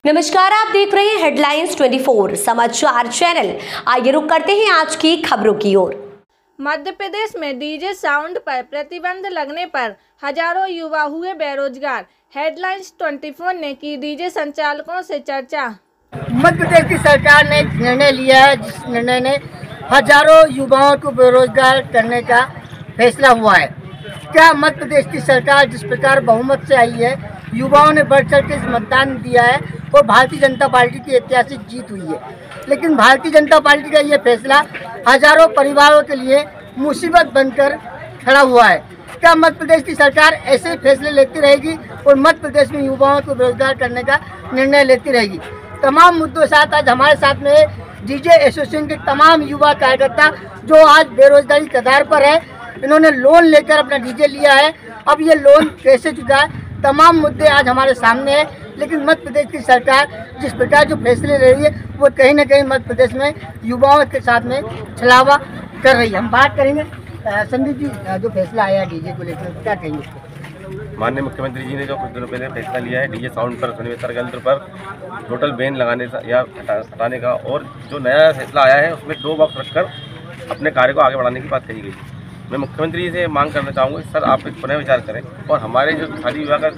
नमस्कार, आप देख रहे हैं हेडलाइंस 24 समाचार चैनल। आइए रुक करते हैं आज की खबरों की ओर। मध्य प्रदेश में डीजे साउंड पर प्रतिबंध लगने पर हजारों युवा हुए बेरोजगार। हेडलाइंस 24 ने की डीजे संचालकों से चर्चा। मध्य प्रदेश की सरकार ने एक निर्णय लिया है, जिस निर्णय ने हजारों युवाओं को बेरोजगार करने का फैसला हुआ है। क्या मध्य प्रदेश की सरकार जिस प्रकार बहुमत से आई है, युवाओं ने बढ़ चढ़ के इस मतदान दिया है और भारतीय जनता पार्टी की ऐतिहासिक जीत हुई है। लेकिन भारतीय जनता पार्टी का ये फैसला हजारों परिवारों के लिए मुसीबत बनकर खड़ा हुआ है। क्या मध्य प्रदेश की सरकार ऐसे ही फैसले लेती रहेगी और मध्य प्रदेश में युवाओं को बेरोजगार करने का निर्णय लेती रहेगी? तमाम मुद्दों साथ आज हमारे साथ में डीजे एसोसिएशन के तमाम युवा कार्यकर्ता जो आज बेरोजगारी कगार पर है, इन्होंने लोन लेकर अपना डीजे लिया है। अब ये लोन कैसे चुका है, तमाम मुद्दे आज हमारे सामने हैं। लेकिन मध्य प्रदेश की सरकार जिस प्रकार जो फैसले ले रही है, वो कहीं ना कहीं मध्य प्रदेश में युवाओं के साथ में छलावा कर रही है। हम बात करेंगे संदीप जी, जो फैसला आया डीजे को लेकर, क्या कहेंगे? माननीय मुख्यमंत्री जी ने जो कुछ दिनों पहले फैसला लिया है डीजे साउंड पर शनिवार केंद्र पर टोटल बैन लगाने या हटाने का, और जो नया फैसला आया है उसमें 2 बॉक्स रखकर अपने कार्य को आगे बढ़ाने की बात कही गई। मैं मुख्यमंत्री जी से मांग करना चाहूँगा, सर आप एक पुनः विचार करें और हमारे जो शादी विवाह का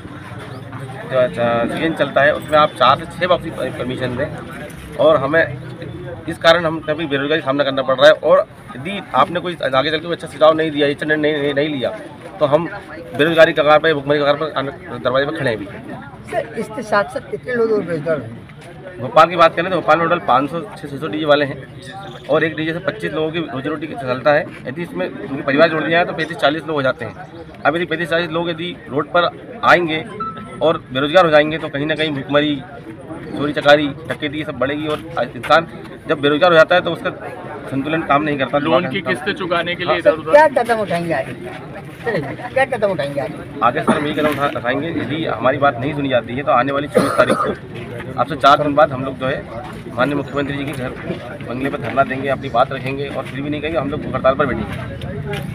सीजन चलता है उसमें आप 4 से 6 बॉक्स की परमिशन दें। और हमें इस कारण हम कभी बेरोजगारी का सामना करना पड़ रहा है, और यदि आपने कोई आगे चल के अच्छा सुझाव नहीं दिया, अच्छा नहीं लिया, तो हम बेरोजगारी कगार पर, भुखमरी कगार पर दरवाजे पर खड़े हैं भी। सर इसके साथ साथ कितने लोग बेरोजगार हैं? भोपाल की बात करें तो भोपाल में टोटल 500 से 600 डीजे वाले हैं, और एक डीजे से 25 लोगों की रोजी रोटी चलता है। यदि इसमें उनके परिवार जोड़ दिया है तो 35-40 लोग हो जाते हैं। अब यदि 35-40 लोग यदि रोड पर आएंगे और बेरोजगार हो जाएंगे तो कहीं ना कहीं भुखमरी, चोरी चकारी, डकैती ये सब बढ़ेगी, और इंसान जब बेरोजगार हो जाता है तो उसका संतुलन काम नहीं करता। लोन की किस्तें चुकाने के लिए क्या कदम उठाएंगे आगे? क्या कदम उठाएंगे आगे? सर हम यही कदम उठाएंगे, यदि हमारी बात नहीं सुनी जाती है तो आने वाली 24 तारीख को, अब से 4 दिन बाद, हम लोग जो है माननीय मुख्यमंत्री जी के घर बंगले पर धरना देंगे, अपनी बात रखेंगे, और फिर भी नहीं कहेंगे हम लोग हड़ताल पर बैठेंगे।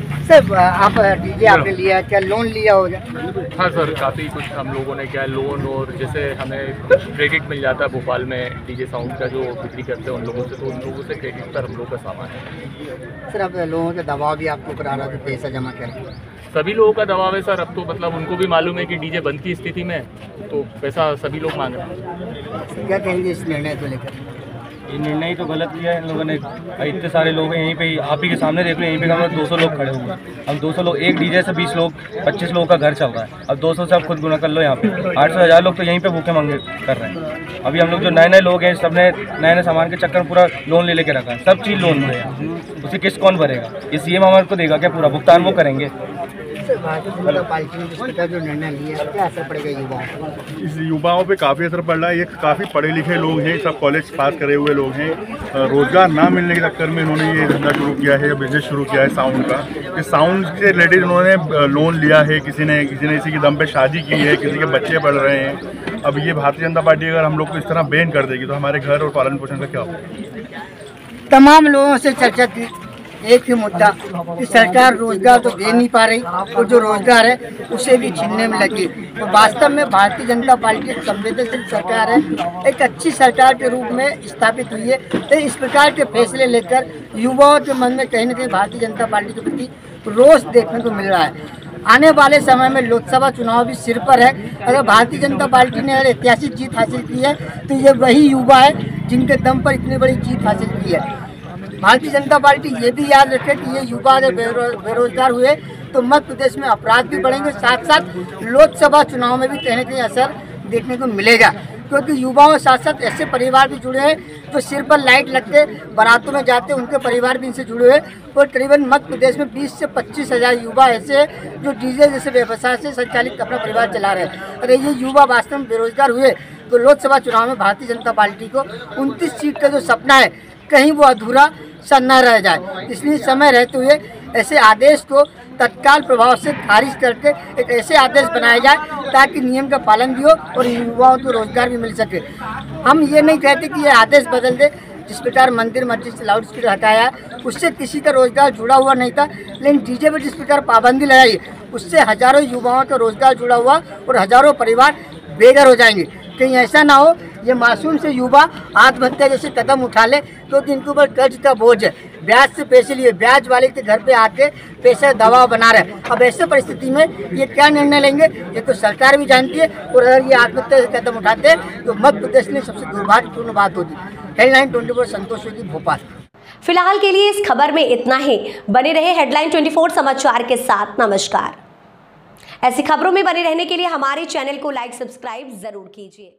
सर आप डीजे आपने लिया, क्या लोन लिया होगा? हाँ सर, काफ़ी कुछ हम लोगों ने क्या लोन, और जैसे हमें क्रेडिट मिल जाता है भोपाल में डीजे साउंड का जो बिक्री करते हैं उन लोगों से, तो उन लोगों से क्रेडिट पर हम लोग का सामान है। सर अब लोगों का दबाव भी आपको करा रहा है, पैसा जमा करें? सभी लोगों का दबाव है सर। अब तो मतलब उनको भी मालूम है कि डीजे बंद की स्थिति में, तो पैसा सभी लोग मांग रहे हैं। क्या कहेंगे इस निर्णय को लेकर? ये निर्णय तो गलत किया है इन लोगों ने। इतने सारे लोग हैं यहीं पे, आप ही के सामने देख लो, यहीं पे हम 200 लोग खड़े हुए हैं। हम 200 लोग, एक डीजे से 20 लोग, 25 लोगों का घर चल रहा है। अब 200 से आप खुद गुना कर लो, यहाँ पे 800-1000 लोग तो यहीं पे भूखे मांगे कर रहे हैं। अभी हम लोग जो नए लोग हैं, सबने नए सामान के चक्कर में पूरा लोन ले लेके रखा है। सब चीज़ लोन में है, उसे किस्त कौन भरेगा? ये सीएम हमारे को देगा क्या? पूरा भुगतान वो करेंगे। भारतीय जनता पार्टी ने जिस प्रकार जो निर्णय लिया, क्या असर पड़ेगा युवाओं पर? इस युवाओं पे काफ़ी असर पड़ रहा है। ये काफ़ी पढ़े लिखे लोग हैं, सब कॉलेज पास करे हुए लोग हैं। रोजगार ना मिलने के चक्कर में इन्होंने ये धंधा शुरू किया है, बिजनेस शुरू किया है साउंड का। इस साउंड से रिलेटेड इन्होंने लोन लिया है, किसी ने इसी के दम पे शादी की है, किसी के बच्चे पढ़ रहे हैं। अब ये भारतीय जनता पार्टी अगर हम लोग को इस तरह बैन कर देगी तो हमारे घर और पालन पोषण का क्या होगा? तमाम लोगों से चर्चा की, एक ही मुद्दा कि सरकार रोजगार तो दे नहीं पा रही, और जो रोजगार है उसे भी छीनने में लगी। तो वास्तव में भारतीय जनता पार्टी एक संवेदनशील सरकार है, एक अच्छी सरकार के रूप में स्थापित हुई है। तो इस प्रकार के फैसले लेकर युवाओं के मन में कहीं ना कहीं भारतीय जनता पार्टी के प्रति रोष देखने को मिल रहा है। आने वाले समय में लोकसभा चुनाव भी सिर पर है। अगर भारतीय जनता पार्टी ने ऐतिहासिक जीत हासिल की है तो ये वही युवा है जिनके दम पर इतनी बड़ी जीत हासिल की है। भारतीय जनता पार्टी ये भी याद रखे कि ये युवा अगर बेरोजगार हुए तो मध्य प्रदेश में अपराध भी बढ़ेंगे, साथ साथ लोकसभा चुनाव में भी कहीं ना कहीं असर देखने को मिलेगा। क्योंकि युवाओं के साथ साथ ऐसे परिवार भी जुड़े हैं जो सिर पर लाइट लगते बारातों में जाते, उनके परिवार भी इनसे जुड़े हुए हैं। और करीबन मध्य प्रदेश में 20 से 25 हज़ार युवा ऐसे हैं जो डीजे जैसे व्यवसाय से संचालित अपना परिवार चला रहे हैं। अरे ये युवा वास्तव में बेरोजगार हुए तो लोकसभा चुनाव में भारतीय जनता पार्टी को 29 सीट का जो सपना है कहीं वो अधूरा सा न रह जाए। इसलिए समय रहते हुए ऐसे आदेश को तत्काल प्रभाव से खारिज करके एक ऐसे आदेश बनाया जाए ताकि नियम का पालन भी हो और युवाओं को रोजगार भी मिल सके। हम ये नहीं कहते कि ये आदेश बदल दे। जिस प्रकार मंदिर मस्जिद से लाउड स्पीकर हटाया उससे किसी का रोजगार जुड़ा हुआ नहीं था, लेकिन डीजे पर जिस प्रकार पाबंदी लगाई उससे हजारों युवाओं का रोजगार जुड़ा हुआ और हजारों परिवार बेघर हो जाएंगे। कहीं ऐसा ना हो ये मासूम से युवा आत्महत्या जैसे कदम उठा ले क्योंकि इनके ऊपर कर्ज का बोझ है, ब्याज से पैसे लिए, ब्याज वाले के घर पे आके पैसा दबाव बना रहे। अब ऐसे परिस्थिति में ये क्या निर्णय लेंगे ये तो सरकार भी जानती है, और अगर ये आत्महत्या से कदम उठाते तो मध्य प्रदेश में सबसे दुर्भाग्यपूर्ण बात होती। हेडलाइन 24 संतोष योगी, भोपाल। फिलहाल के लिए इस खबर में इतना ही। बने रहे हेडलाइन 24 समाचार के साथ। नमस्कार। ऐसी खबरों में बने रहने के लिए हमारे चैनल को लाइक, सब्सक्राइब जरूर कीजिए।